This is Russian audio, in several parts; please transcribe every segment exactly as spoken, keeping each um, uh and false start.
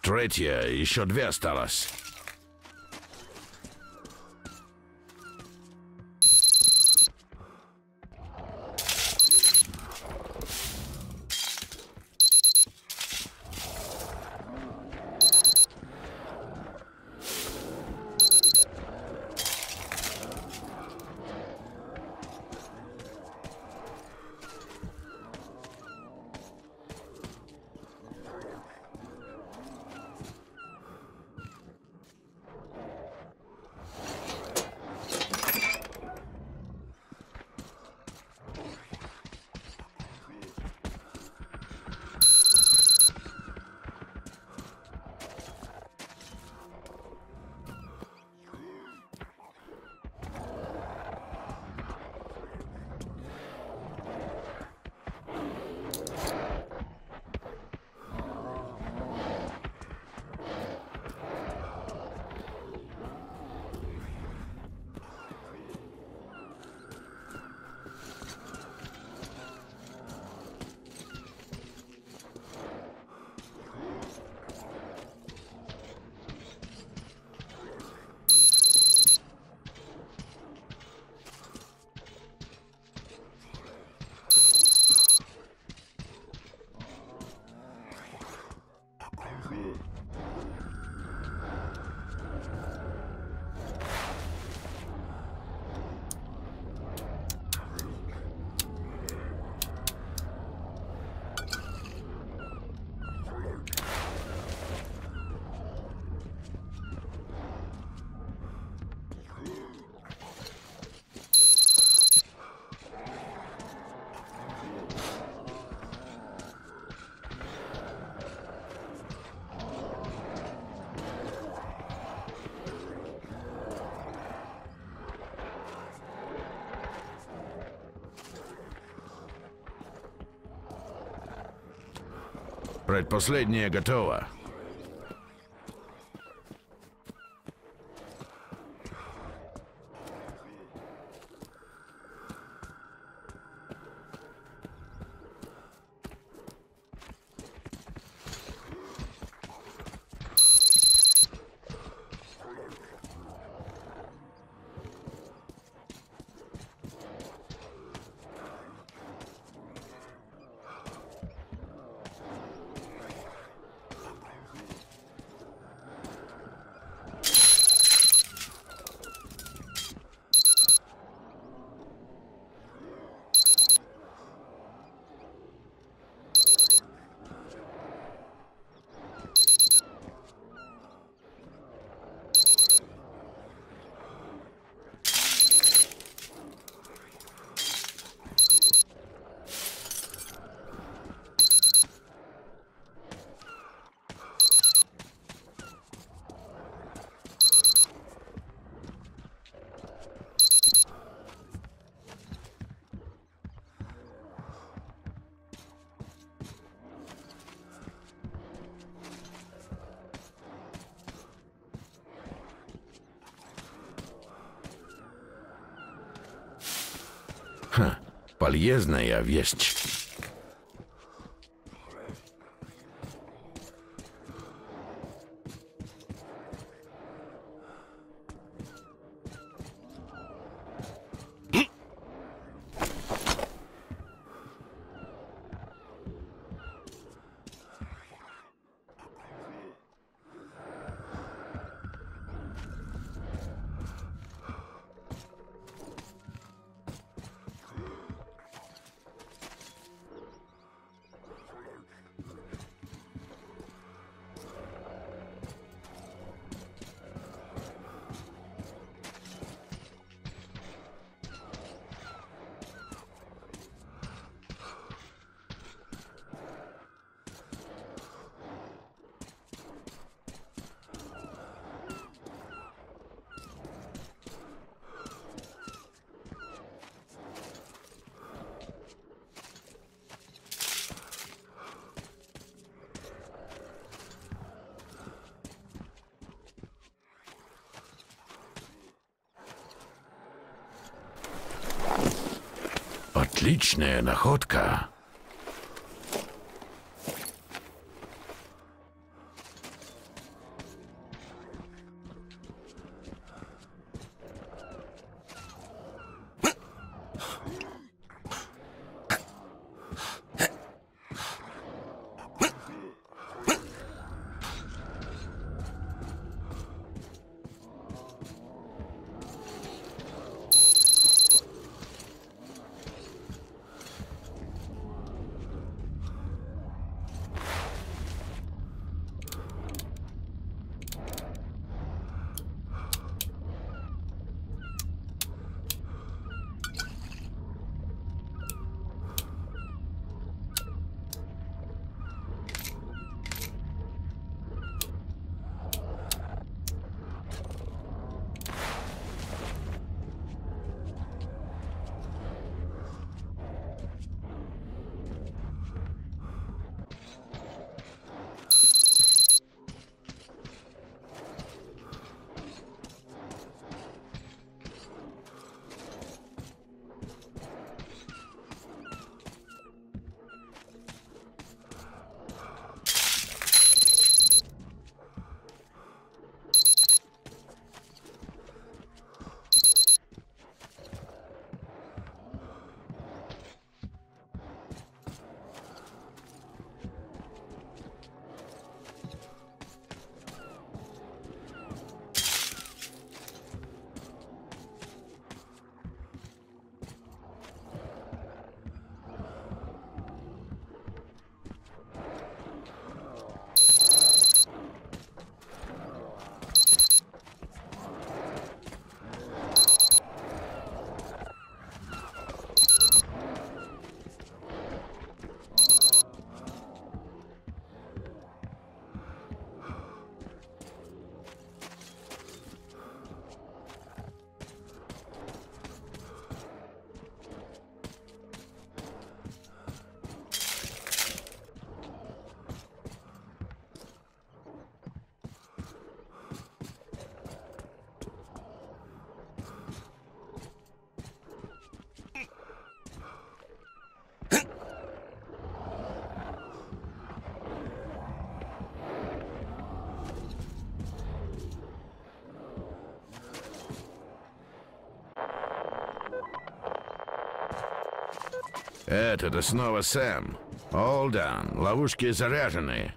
Третья, еще две осталось. Предпоследняя готова. Ха, полезная вещь. Отличная находка. Это снова Сэм. All down. Ловушки заряжены.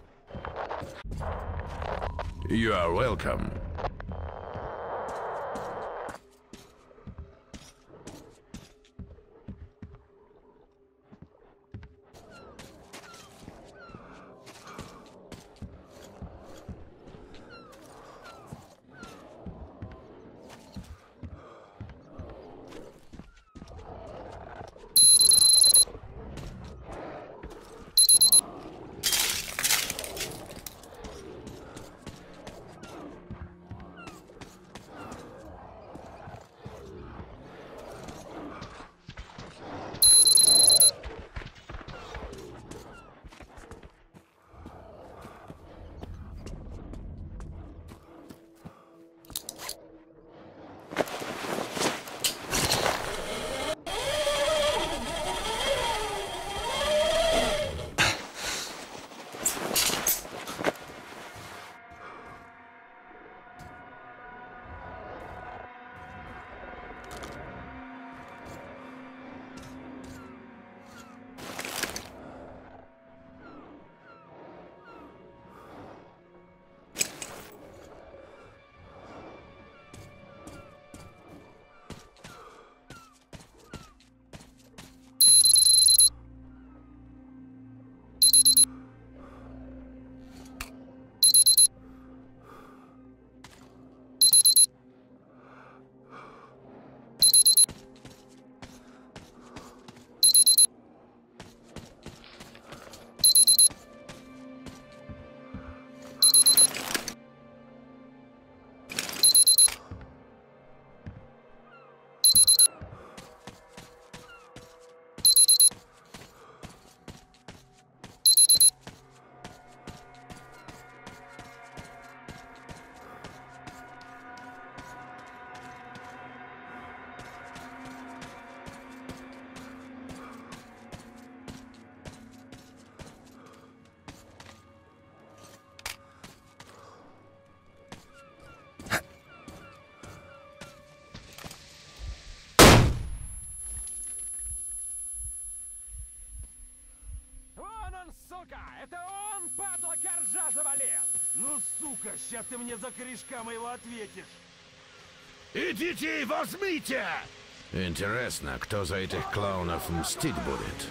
You are welcome. Сука! Это он, падла, коржа завалил! Ну, сука, ща ты мне за корешка моего ответишь! Идите и возьмите! Интересно, кто за этих клоунов мстить будет?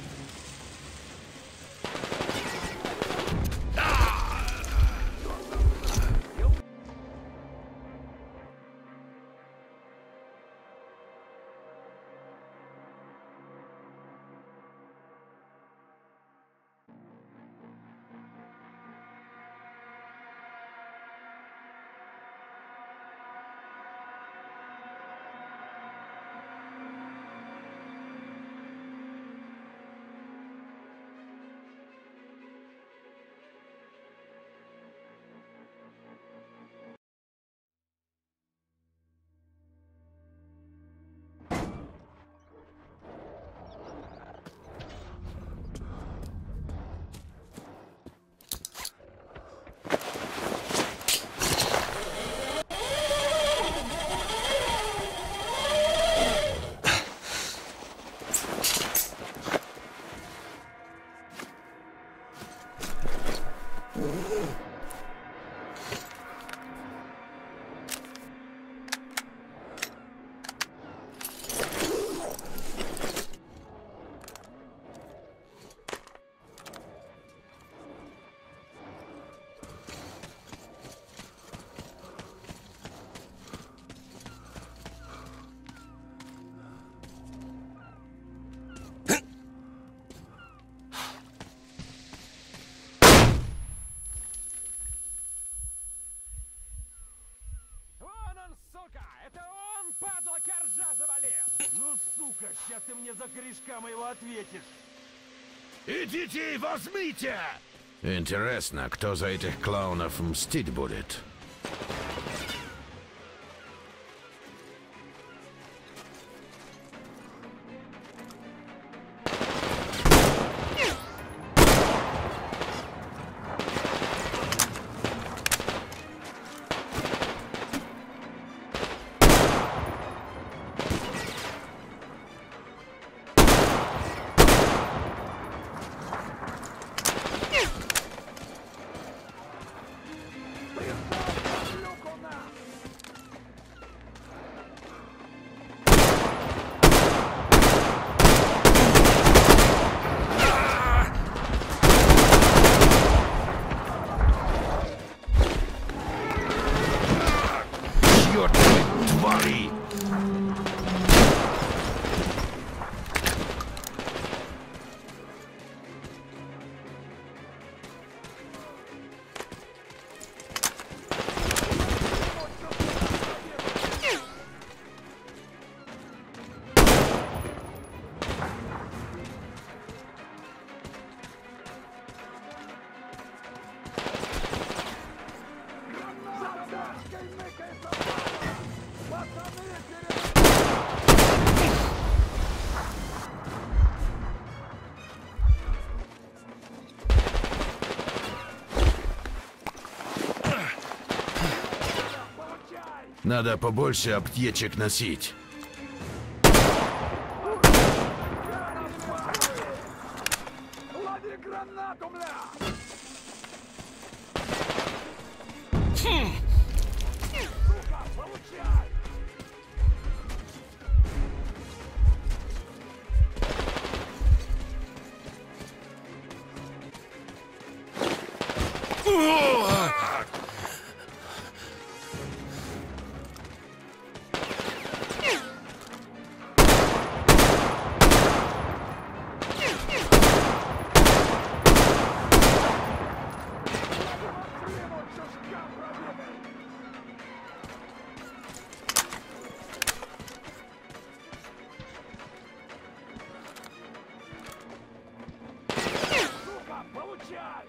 Это он, падла, коржа завалил! Ну, сука, ща ты мне за корешка моего ответишь! Идите и возьмите! Интересно, кто за этих клоунов мстить будет? Надо побольше аптечек носить. Лови гранату, бля! Сука, получай! Сука, получай!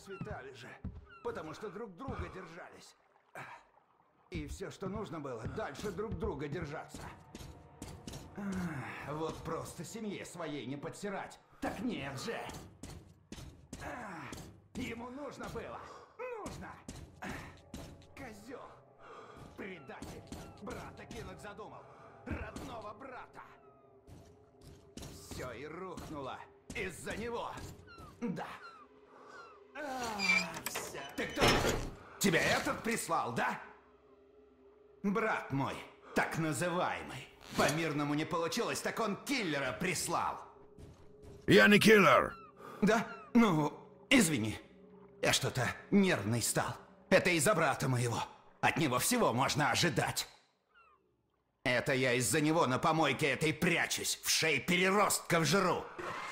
Расцветали же, потому что друг друга держались. И все, что нужно было, дальше друг друга держаться. Вот просто семье своей не подсирать. Так нет же. Ему нужно было. Нужно. Козел. Предатель. Брата кинуть задумал. Родного брата. Все и рухнуло. Из-за него. Да. Ты кто? Тебя этот прислал, да? Брат мой, так называемый. По-мирному не получилось, так он киллера прислал. Я не киллер. Да? Ну, извини. Я что-то нервный стал. Это из-за брата моего. От него всего можно ожидать. Это я из-за него на помойке этой прячусь. В шее переростков жру.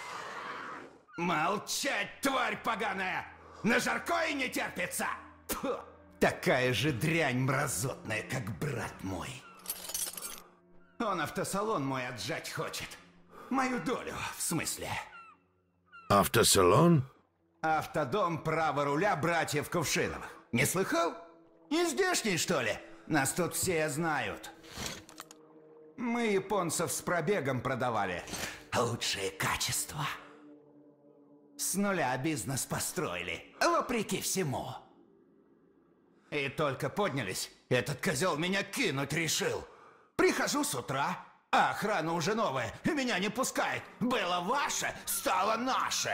Молчать, тварь поганая! На жаркое не терпится! Фу! Такая же дрянь мразотная, как брат мой. Он автосалон мой отжать хочет. Мою долю, в смысле. Автосалон? Автодом право руля братьев Кувшиновых. Не слыхал? Не здешний, что ли? Нас тут все знают. Мы японцев с пробегом продавали. Лучшее качество. С нуля бизнес построили, вопреки всему. И только поднялись, этот козел меня кинуть решил. Прихожу с утра, а охрана уже новая, и меня не пускает. Было ваше, стало наше.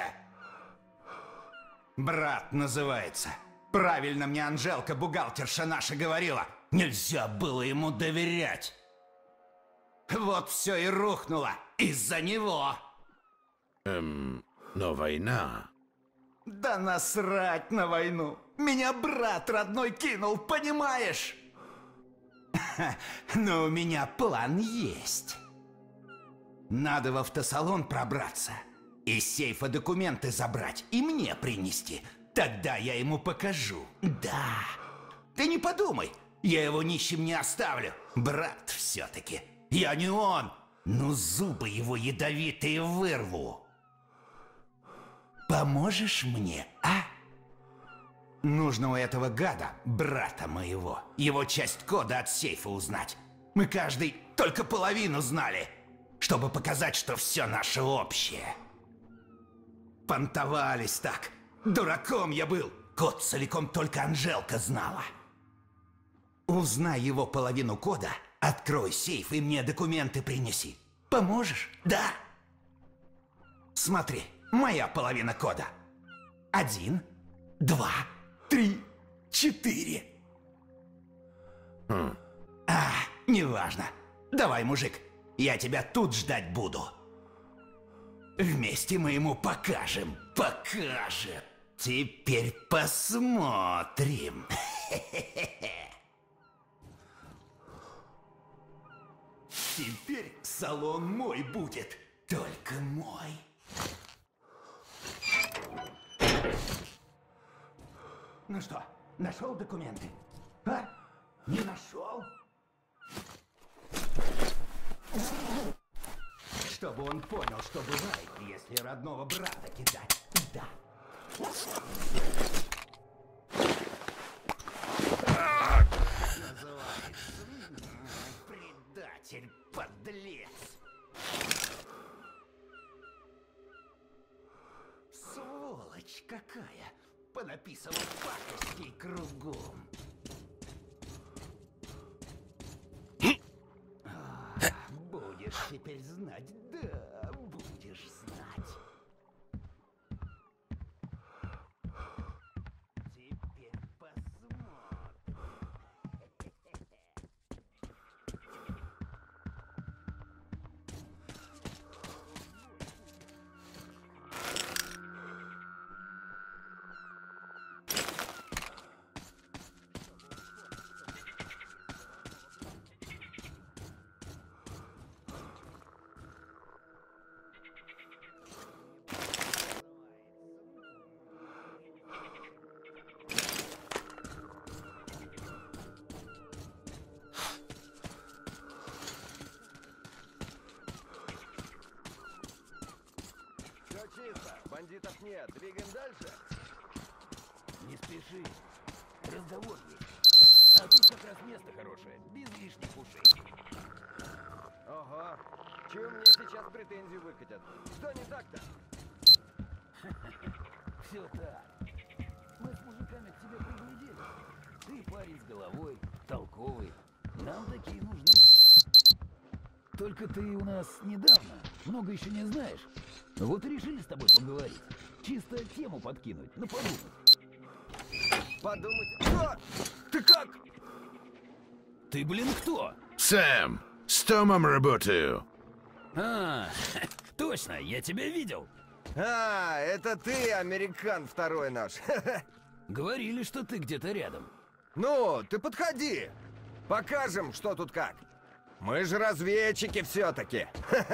Брат называется. Правильно мне Анжелка, бухгалтерша наша, говорила. Нельзя было ему доверять. Вот все и рухнуло из-за него. Эм, но война. Да насрать на войну. Меня брат родной кинул, понимаешь? Но у меня план есть. Надо в автосалон пробраться. Из сейфа документы забрать и мне принести. Тогда я ему покажу. Да. Ты не подумай, я его нищим не оставлю. Брат все-таки. Я не он. Ну зубы его ядовитые вырву. Поможешь мне, а? Нужно у этого гада, брата моего, его часть кода от сейфа узнать. Мы каждый только половину знали, чтобы показать, что все наше общее. Понтовались так. Дураком я был. Код целиком только Анжелка знала. Узнай его половину кода, открой сейф и мне документы принеси. Поможешь? Да. Смотри, моя половина кода. Один, два, три, четыре. Хм. А, неважно. Давай, мужик, я тебя тут ждать буду. Вместе мы ему покажем. Покажем. Теперь посмотрим. Теперь салон мой будет. Только мой. Ну что, нашел документы? А? Не нашел? Чтобы он понял, что бывает, если родного брата кидать. Да. Называется предатель, подлец. Сволочь какая. Понаписывал пакостей кругом. А, будешь теперь знать, да, будешь знать. Теперь посмотрим. Все чисто, бандитов нет, двигаем дальше. Не спеши. Разговор есть. А тут как раз место хорошее, без лишних ушей. Ага. Чего мне сейчас претензии выкатят? Что не так-то? Все так. Мы с мужиками к тебе приглядели. Ты парень с головой, толковый. Нам такие нужны. Только ты у нас недавно, много еще не знаешь. Вот и решили с тобой поговорить. Чисто тему подкинуть, ну подумать. Подумать. Что? Ты как? Ты, блин, кто? Сэм, с Томом работаю. А, точно, я тебя видел. А, это ты, американ второй наш. Говорили, что ты где-то рядом. Ну, ты подходи. Покажем, что тут как. Мы же разведчики все-таки.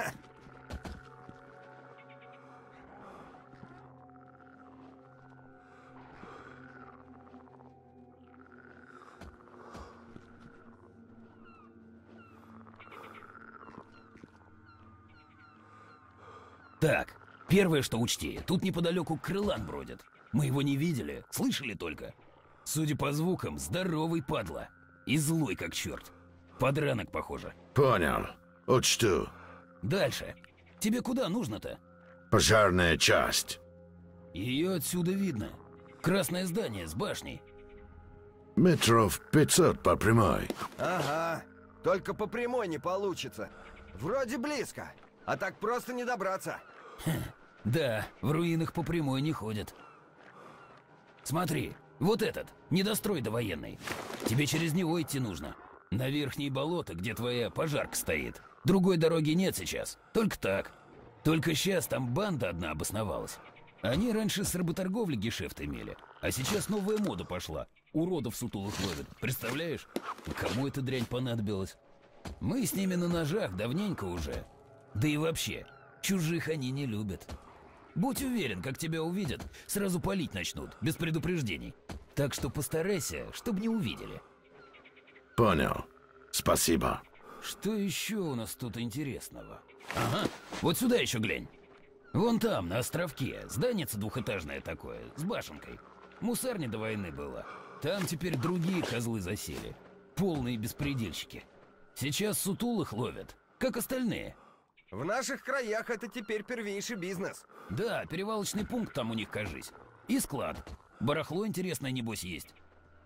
Так, первое, что учти, тут неподалеку крылан бродит. Мы его не видели, слышали только. Судя по звукам, здоровый падла. И злой как черт. Подранок, похоже. Понял. Учту. Дальше. Тебе куда нужно-то? Пожарная часть. Ее отсюда видно. Красное здание с башней. Метров пятьсот по прямой. Ага. Только по прямой не получится. Вроде близко, а так просто не добраться. Да, в руинах по прямой не ходят. Смотри, вот этот, недострой довоенный. Тебе через него идти нужно. На верхние болота, где твоя пожарка стоит. Другой дороги нет сейчас, только так. Только сейчас там банда одна обосновалась. Они раньше с работорговли гешефт имели, а сейчас новая мода пошла. Уродов сутулых ловят, представляешь? Кому эта дрянь понадобилась? Мы с ними на ножах давненько уже. Да и вообще, чужих они не любят. Будь уверен, как тебя увидят, сразу палить начнут, без предупреждений. Так что постарайся, чтобы не увидели. Понял. Спасибо. Что еще у нас тут интересного? Ага, вот сюда еще глянь. Вон там, на островке, зданице двухэтажное такое, с башенкой. Мусарня до войны было. Там теперь другие козлы засели. Полные беспредельщики. Сейчас сутулых ловят, как остальные. В наших краях это теперь первейший бизнес. Да, перевалочный пункт там у них, кажись. И склад. Барахло интересное, небось, есть.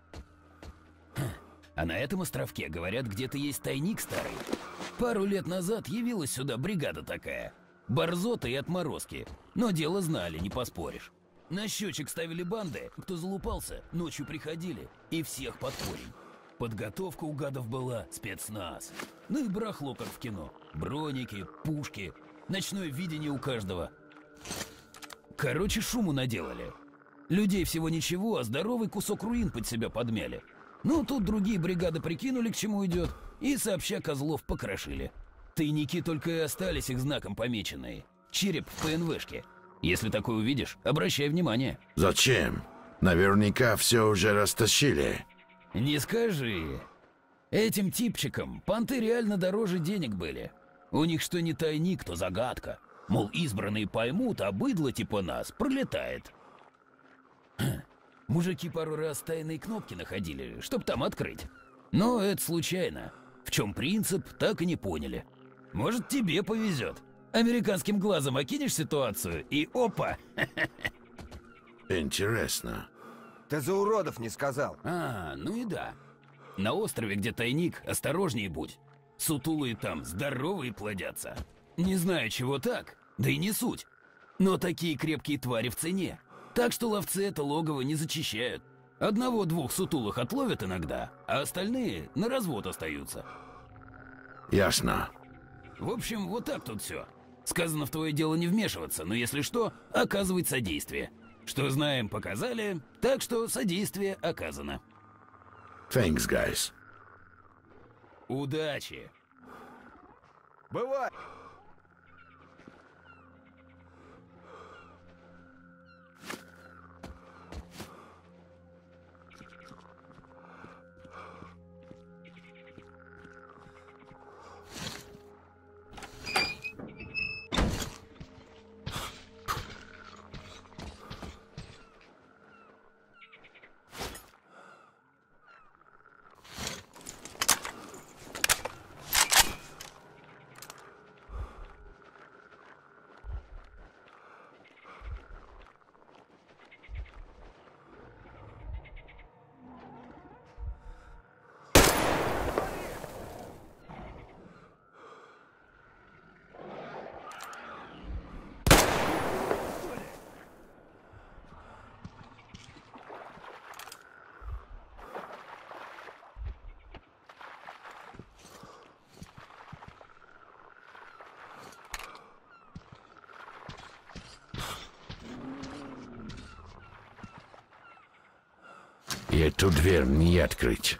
А на этом островке, говорят, где-то есть тайник старый. Пару лет назад явилась сюда бригада такая. Борзоты и отморозки. Но дело знали, не поспоришь. На счетчик ставили банды, кто залупался, ночью приходили. И всех под корень. Подготовка у гадов была, спецназ. Ну и барахло, как в кино. Броники, пушки, ночное видение у каждого. Короче, шуму наделали. Людей всего ничего, а здоровый кусок руин под себя подмяли. Ну, тут другие бригады прикинули, к чему идет, и сообща козлов покрошили. Тайники только и остались их знаком помеченные. Череп в ПНВшке. Если такое увидишь, обращай внимание. Зачем? Наверняка все уже растащили. Не скажи. Этим типчикам понты реально дороже денег были. У них что не тайник, то загадка. Мол, избранные поймут, а быдло типа нас пролетает. Хм. Мужики пару раз тайные кнопки находили, чтоб там открыть. Но это случайно. В чем принцип, так и не поняли. Может, тебе повезет. Американским глазом окинешь ситуацию, и опа! Интересно. Ты за уродов не сказал. А, ну и да. На острове, где тайник, осторожнее будь. Сутулые там здоровые плодятся. Не знаю, чего так, да и не суть. Но такие крепкие твари в цене. Так что ловцы это логово не зачищают. Одного-двух сутулых отловят иногда, а остальные на развод остаются. Ясно. В общем, вот так тут все. Сказано в твое дело не вмешиваться, но если что, оказывать содействие. Что знаем, показали, так что содействие оказано. Thanks, guys. Удачи! Бывает. Эту дверь не открыть.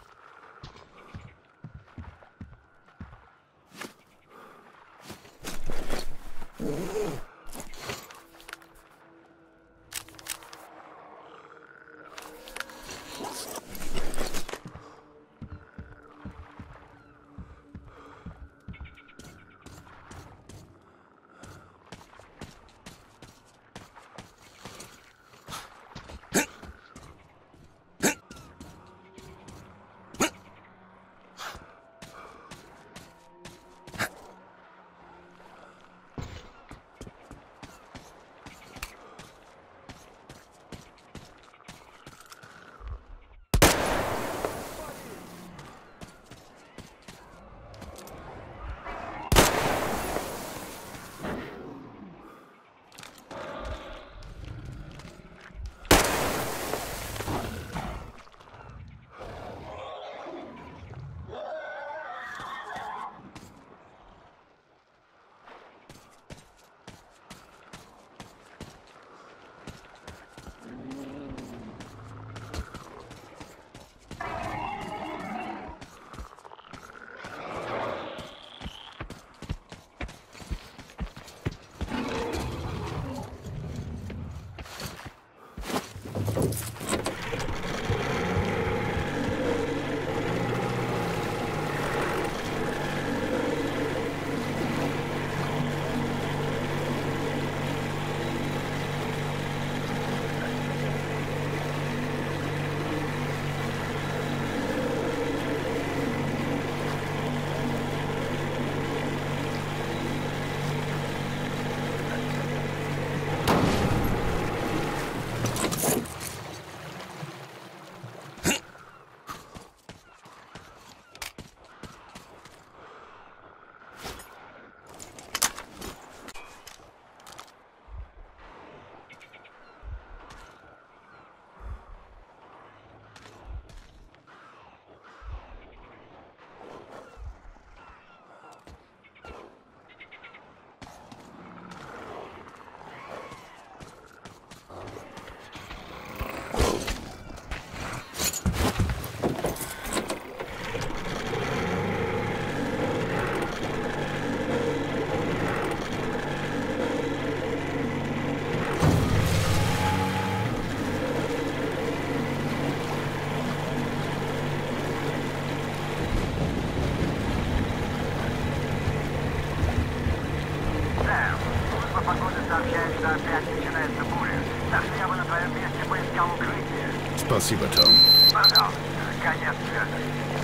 Сообщается, опять начинается буря. Так что я бы на твоем месте поискал укрытие. Спасибо, Том. Пожалуйста, конец связи.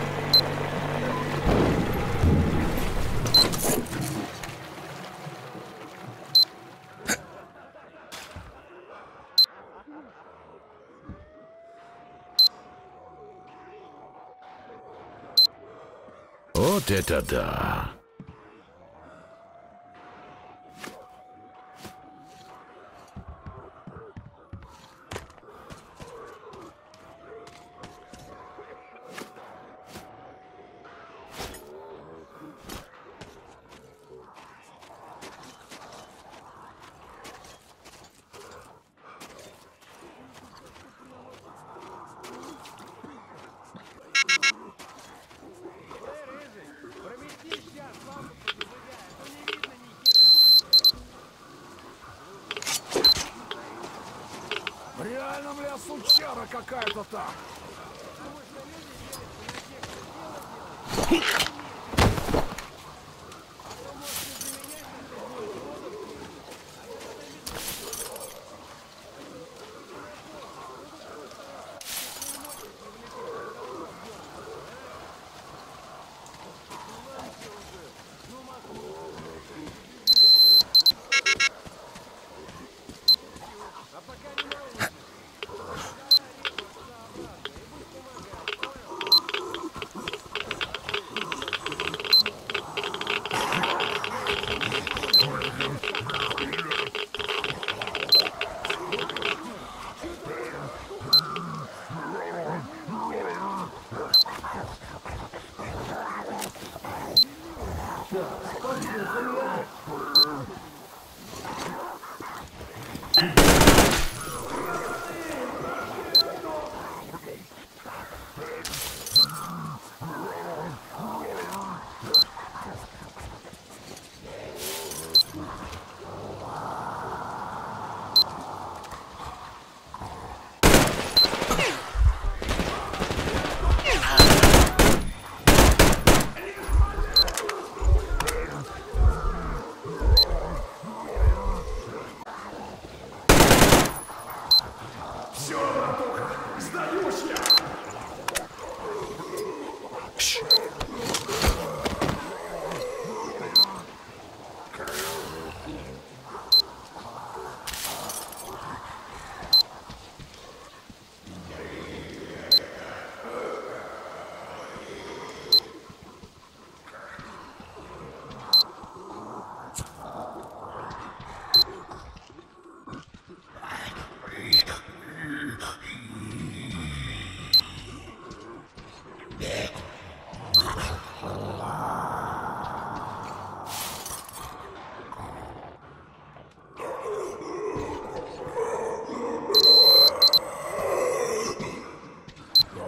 Вот это да! Реально, бля, сучара какая-то там.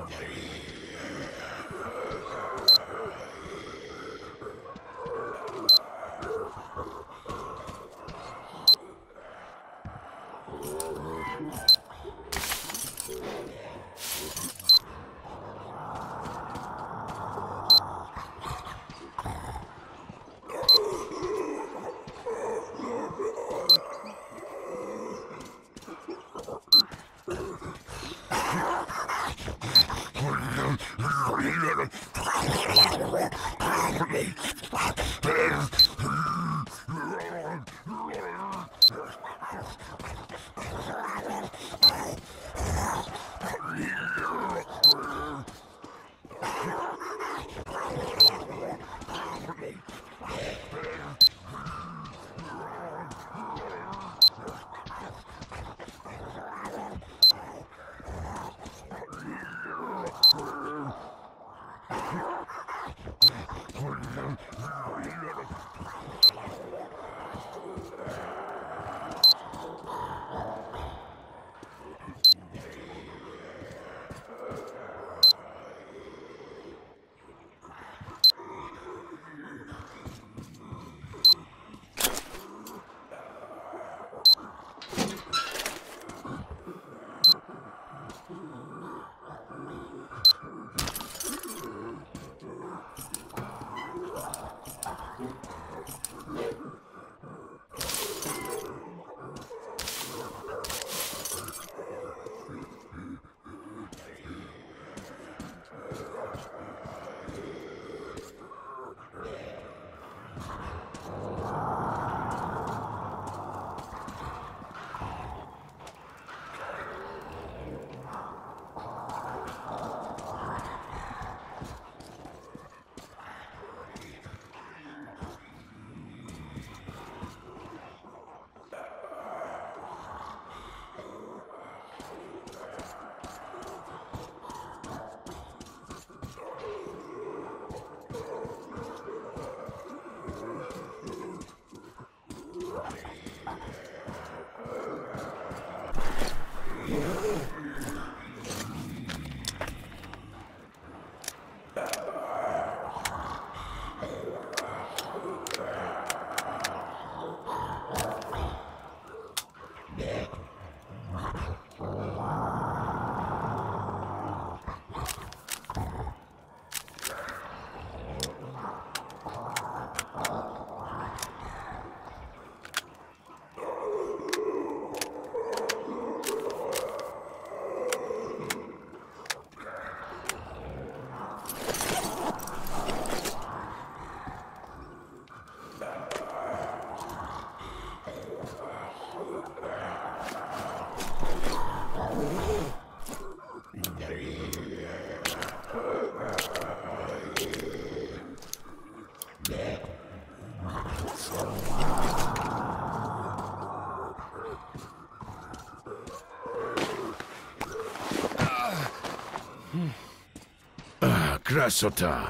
Красота!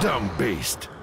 dumb beast.